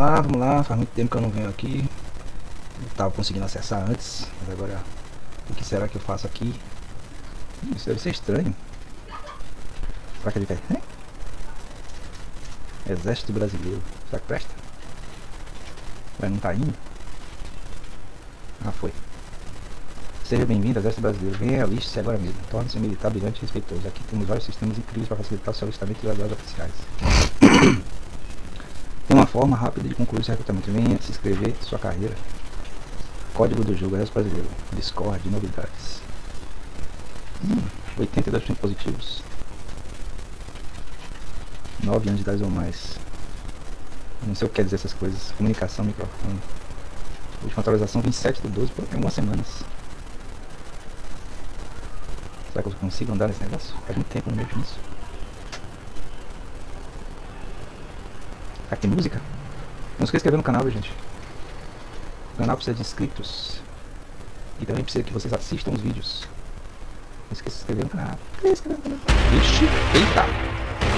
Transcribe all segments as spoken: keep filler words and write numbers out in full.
Ah, vamos lá, faz muito tempo que eu não venho aqui. Eu tava conseguindo acessar antes, mas agora o que será que eu faço aqui? Isso deve ser estranho. Será que ele quer? Hein? Exército Brasileiro. Será que presta? Ué, não tá indo? Ah, foi. Seja bem-vindo ao Exército Brasileiro. Venha aliste-se agora mesmo. Torne-se um militar brilhante e respeitoso. Aqui temos vários sistemas incríveis para facilitar o seu alistamento e graduados oficiais. Tem uma forma rápida de concluir seu recrutamento. Venha se inscrever sua carreira. Código do jogo, Exército Brasileiro. Discord, novidades. Hum, oitenta e dois por cento positivos. nove anos de idade ou mais. Não sei o que quer dizer essas coisas. Comunicação, microfone. Última atualização vinte e sete do doze, por algumas semanas. Será que eu consigo andar nesse negócio? Faz muito tempo no meio disso. Aqui tem música? Não esqueça de inscrever no canal, viu, gente? O canal precisa de inscritos. E também precisa que vocês assistam os vídeos. Não esqueça de se inscrever no canal. Inscrever no canal. Ixi, eita!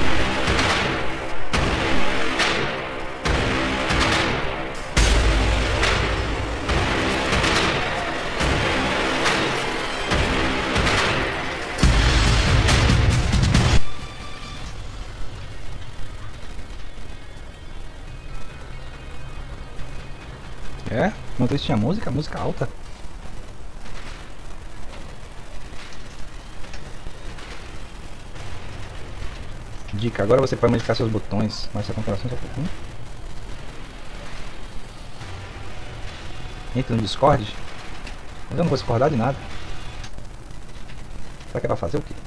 É? Não sei se tinha música, música alta. Dica, agora você pode modificar seus botões, mas essa comparação só por um. Entra no Discord. Mas eu não vou discordar de nada. Será que é pra fazer o quê?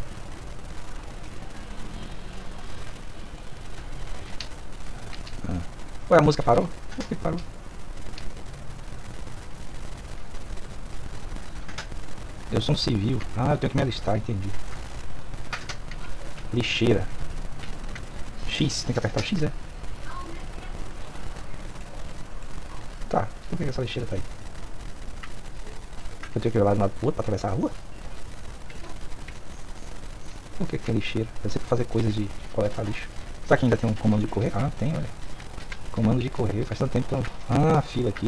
Ah. Ué, a música parou? Por que parou? Eu sou um civil. Ah, eu tenho que me alistar, entendi. Lixeira. X, tem que apertar o X, é? Tá, por que essa lixeira tá aí? Eu tenho que ir lá de um lado pro outro pra atravessar a rua? Por que que tem lixeira? Deve ser pra fazer coisas de coletar lixo. Será que ainda tem um comando de correr? Ah, tem, olha. Comando de correr, faz tanto tempo que eu... Ah, fila aqui.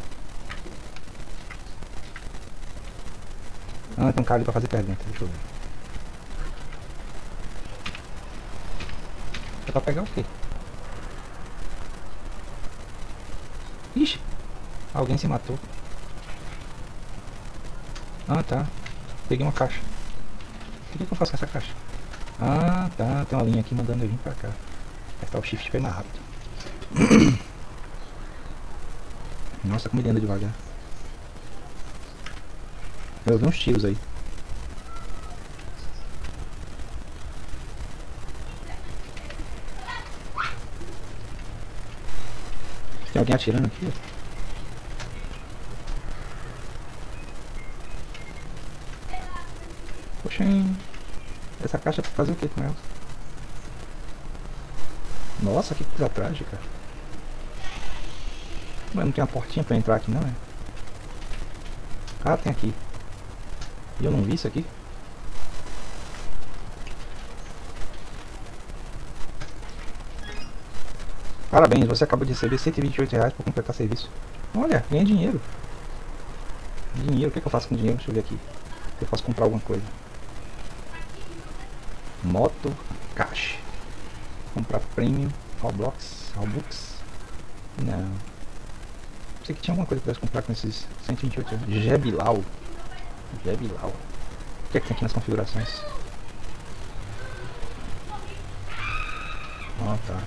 Ah, tem um cara ali pra fazer pergunta, deixa eu ver. É pra pegar o quê? Ixi, alguém se matou. Ah, tá. Peguei uma caixa. O que, que eu faço com essa caixa? Ah, tá. Tem uma linha aqui mandando eu vir pra cá. Apertar o shift pra ir mais rápido. Nossa, como ele anda devagar. Eu vi uns tiros aí. Tem alguém atirando aqui? Poxa, hein? Essa caixa é pra fazer o que com ela? Nossa, que coisa trágica. Mas não tem uma portinha pra entrar aqui não, é? Ah, tem aqui. E eu não vi isso aqui. Parabéns, você acabou de receber cento e vinte e oito reais por completar serviço. Olha, ganhei dinheiro. Dinheiro, o que, que eu faço com dinheiro? Deixa eu ver aqui. Eu posso comprar alguma coisa. Moto Cash. Comprar Premium, Roblox, Robux. Não. Pensei que tinha alguma coisa que eu pudesse comprar com esses cento e vinte e oito reais. Jebilau. Jebilau. O que é que tem aqui nas configurações? Ah, tá.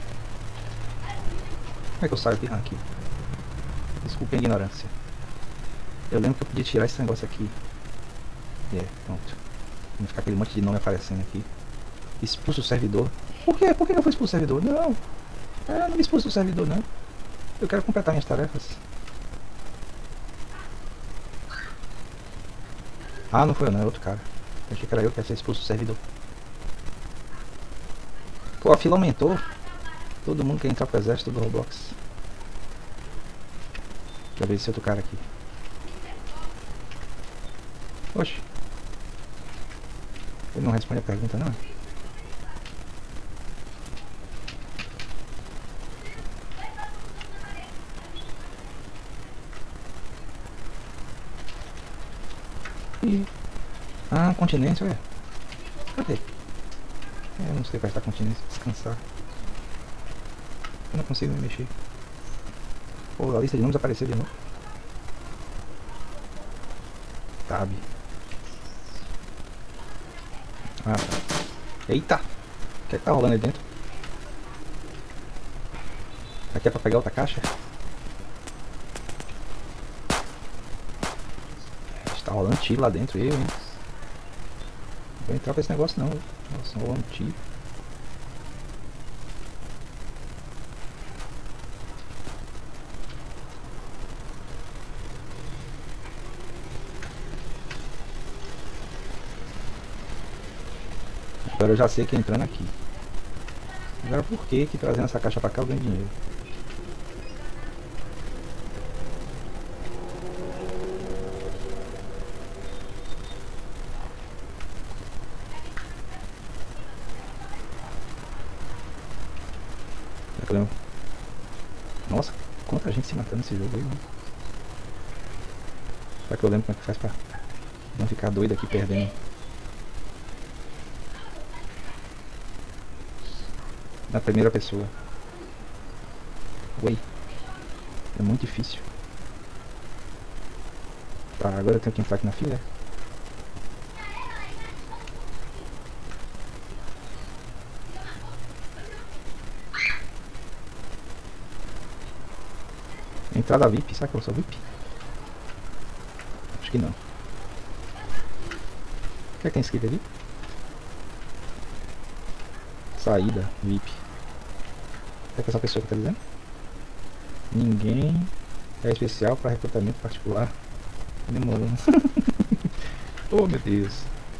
Como é que eu saio aqui? Ah, aqui. Desculpa a ignorância. Eu lembro que eu podia tirar esse negócio aqui. É, pronto. Não ficar aquele monte de nome aparecendo aqui. Expulso o servidor. Por quê? Por que eu fui expulso do servidor? Não. É, não me expulso do servidor, não. Eu quero completar minhas tarefas. Ah, não foi eu não, é outro cara. Eu achei que era eu que ia ser expulso do servidor. Pô, a fila aumentou. Todo mundo quer entrar pro exército do Roblox. Deixa eu ver esse outro cara aqui. Oxe. Ele não responde a pergunta, não? Ih. Ah, continência, ué. Cadê? É, não sei pra estar continência, descansar. Eu não consigo me mexer. Pô, a lista de nomes apareceu de novo. Tab. Ah, tá. Eita! O que é que tá rolando aí dentro? Aqui é pra pegar outra caixa? Está rolando tiro lá dentro, eu, hein? Não vou entrar pra esse negócio não. Nossa, tá rolando tiro. Agora eu já sei que entrando aqui. Agora por que que trazendo essa caixa pra cá eu ganho dinheiro? Nossa, quanta gente se matando nesse jogo aí, mano. Será que eu lembro como é que faz pra não ficar doido aqui perdendo? Na primeira pessoa. Oi. É muito difícil. Tá, agora eu tenho que entrar aqui na fila. Entrada V I P, será que eu sou V I P? Acho que não. O que é que tem escrito ali? Saída, V I P. É que essa pessoa que tá dizendo? Ninguém é especial para recrutamento particular. Demorou. Oh meu Deus.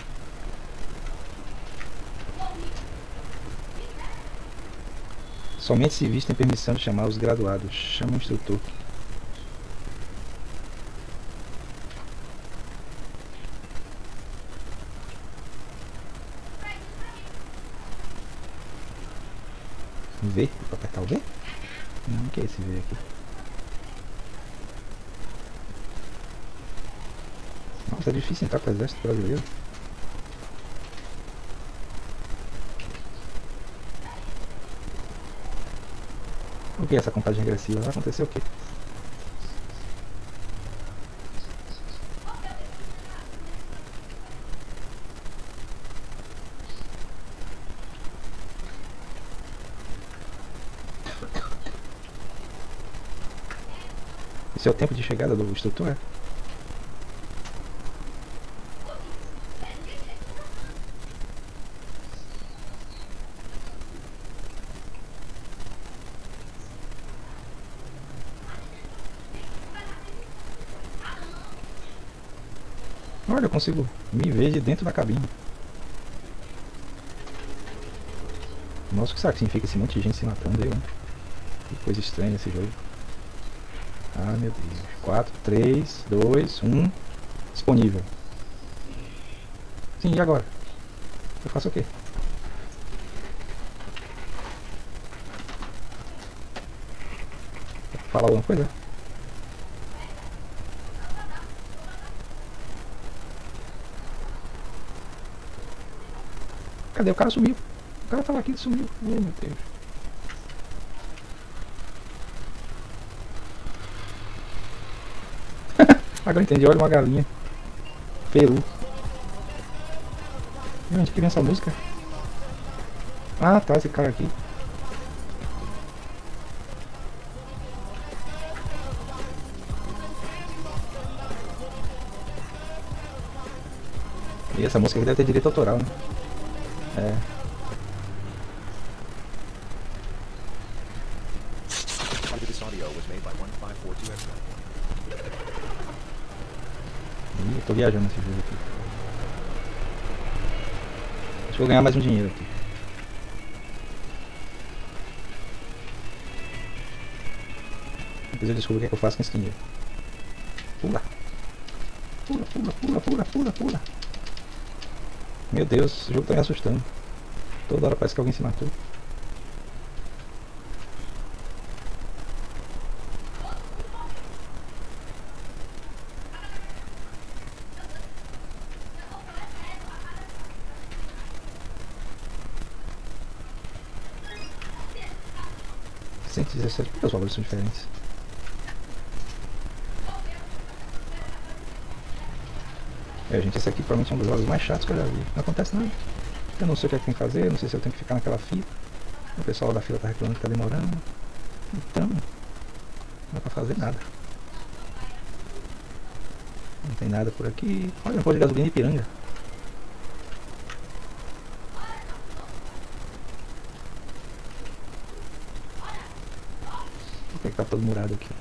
Somente civis têm permissão de chamar os graduados. Chama o instrutor. V? Vou apertar o V? Não, o que é esse V aqui? Nossa, é difícil entrar para o exército brasileiro. O que é essa contagem regressiva? Vai acontecer o quê? Esse é o tempo de chegada do instrutor, é? Olha, eu consigo me ver de dentro da cabine. Nossa, o que será que significa esse monte de gente se matando aí, né? Que coisa estranha esse jogo. Ah, meu Deus. quatro, três, dois, um. Disponível. Sim, e agora? Eu faço o quê? Falar alguma coisa? Cadê? O cara sumiu. O cara tava aqui e sumiu. Oh, meu Deus. Agora entendi. Olha uma galinha. Peru. Onde que vem essa música? Ah, tá. Esse cara aqui. E essa música aqui deve ter direito autoral, né? É. Ih, eu tô viajando nesse jogo aqui. Acho que vou ganhar mais um dinheiro aqui. Depois eu descubro o que é que eu faço com esse dinheiro. Pula. Pula, pula, pula, pula, pula, pula. Meu Deus, esse jogo tá me assustando. Toda hora parece que alguém se matou. cento e dezessete, porque os valores são diferentes. É, gente, esse aqui provavelmente é um dos jogos mais chatos que eu já vi. Não acontece nada. Eu não sei o que é que tem que fazer, não sei se eu tenho que ficar naquela fila. O pessoal da fila tá reclamando que tá demorando. Então, não dá pra fazer nada. Não tem nada por aqui. Olha, um posto de gasolina em Ipiranga. Por que que tá todo murado aqui?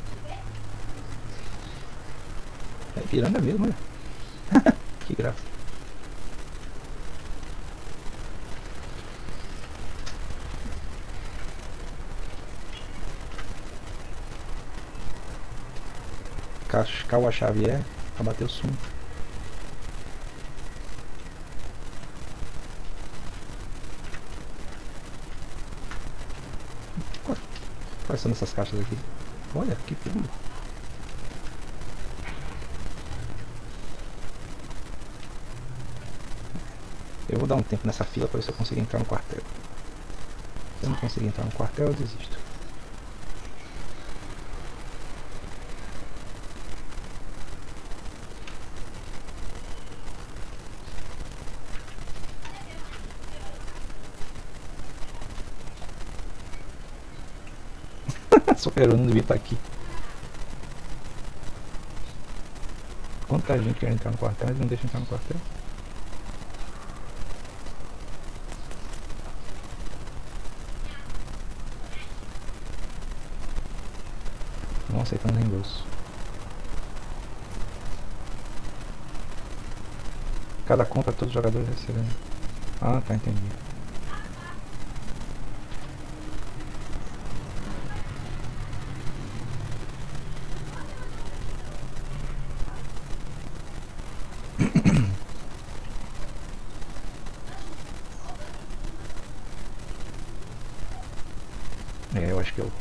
É Ipiranga mesmo, olha. Que graça. Cauã Xavier pra bater o sumo. Quais são essas caixas aqui? Olha, que pulo. Eu vou dar um tempo nessa fila para ver se eu consigo entrar no quartel. Se eu não conseguir entrar no quartel, eu desisto. Super-Herói não devia estar aqui. Quanta gente quer entrar no quartel, eles não deixam entrar no quartel. Não aceitando reembolso. Cada compra todos os jogadores recebem. Ah, tá, entendi. É, eu acho que eu...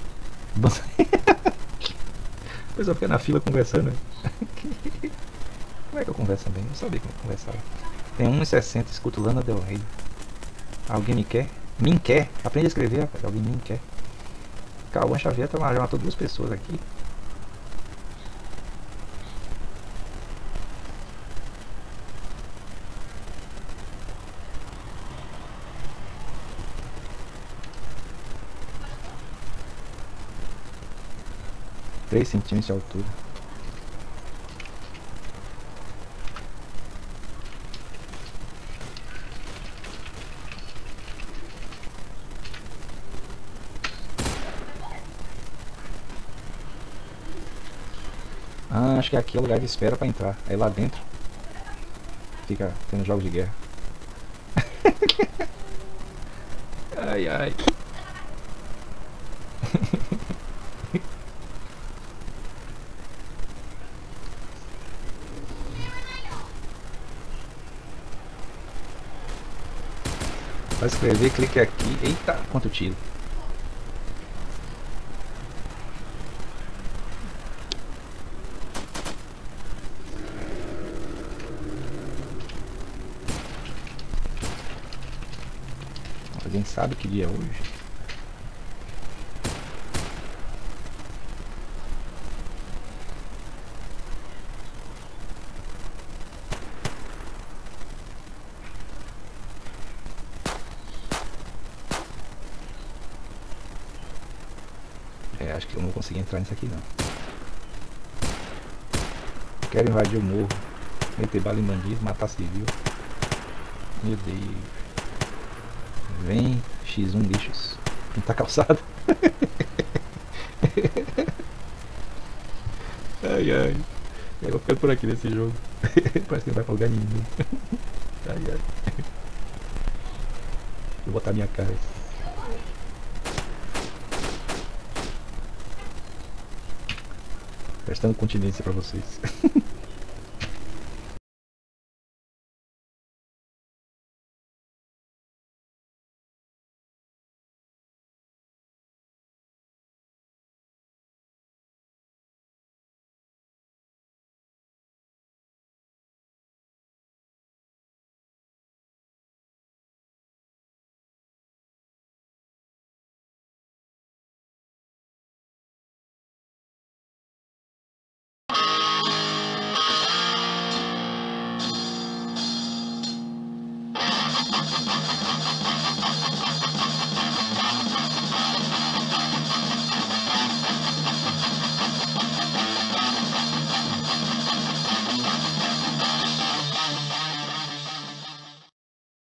Depois eu fiquei na fila conversando. Como é que eu converso bem? Eu sabia que eu conversava. Tem um e sessenta, escuto Lana Del Rey. Alguém me quer? Me quer? Aprende a escrever, rapaz. Alguém me quer? Cauã Xavier já matou duas pessoas aqui. três centímetros de altura. Ah, acho que aqui é o lugar de espera pra entrar. Aí lá dentro fica tendo jogos de guerra. Ai, ai. Para escrever, clique aqui. Eita, quanto tiro. Alguém sabe que dia é hoje? É, acho que eu não vou conseguir entrar nisso aqui não. Quero invadir o morro, meter bala em bandido, matar civil. Meu Deus. Vem xis um lixos. Pintar calçada. Ai ai. Eu vou ficando por aqui nesse jogo. Parece que não vai pra lugar nenhum. Ai ai. Vou botar minha cara. Prestando continência pra vocês.